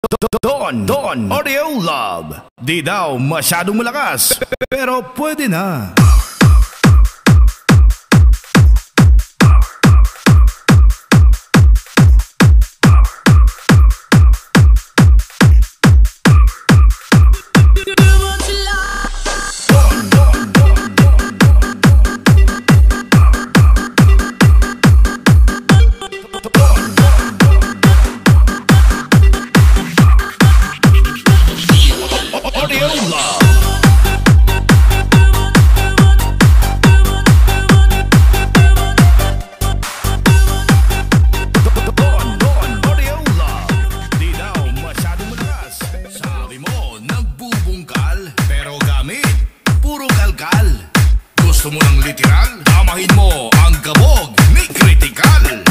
Donn Audio Love. Di daw masyadong malakas, pero pwede na. Gusto mo ng literal? Tamahin mo ang kabog ni Critical.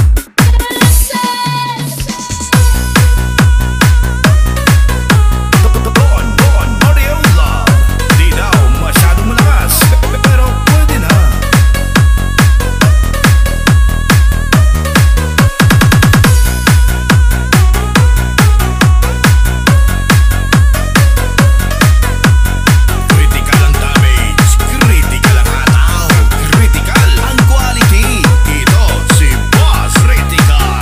Donn Audio Love. Di daw masyadong malakas, pero pwede na. Critical ang damage, critical ang ataw, critical ang quality. Ito si Boss Critical.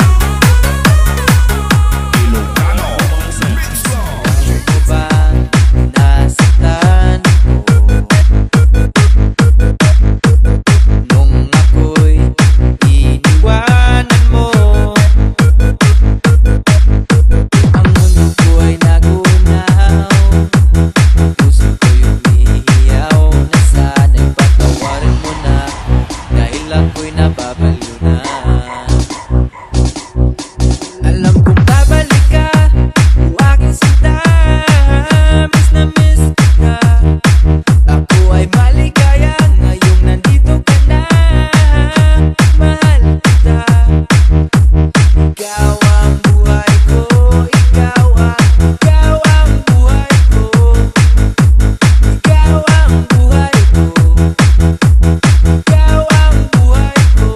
Ilocano Mix Flow. Ano bang nasaktan ko nung ako'y iniwanan mo? Ang mundo ko ay nagunaw, puso ko'y umiiyaw na sana'y patawarin mo na, dahil ako'y nababaliw na. Alam kong babalik ka, o aking sinta, miss na miss kita. Ako ay maligaya ngayong nandito ka na, mahal kita. Ikaw ang buhay ko, ikaw ang buhay ko. Ikaw ang buhay ko, ikaw ang buhay ko.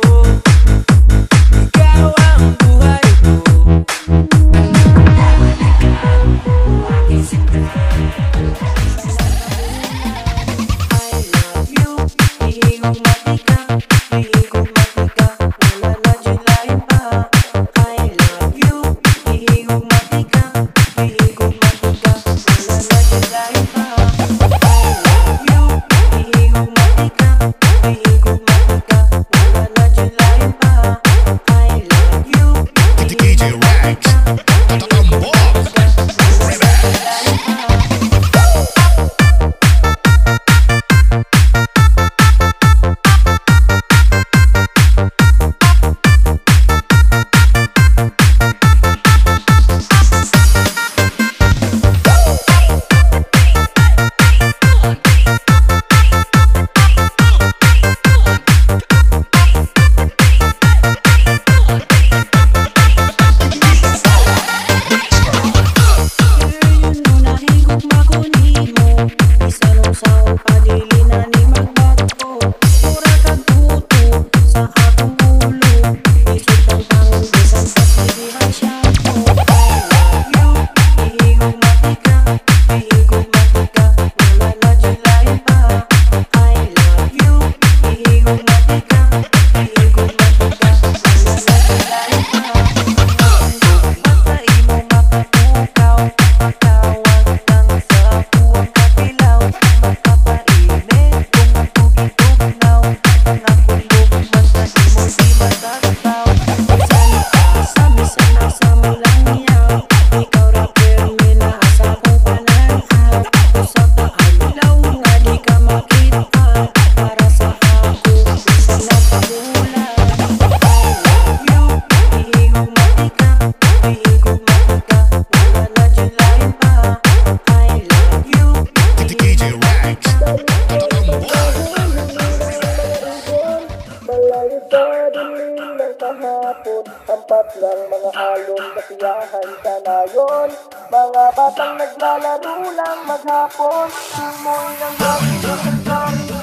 Ikaw ang buhay ko. I love you, hihigong matika, hihigong matika, wala na July pa. I love you, hihigong matika, hihigong matika, wala na July pa. I love you, hihigong matika, hihigong matika, wala na July pa. I love you, djRowel. Hampat ng mga alon, kasiyahan sa nayon. Mga batang naglalaro lang maghapon, tumoy ng hapon sa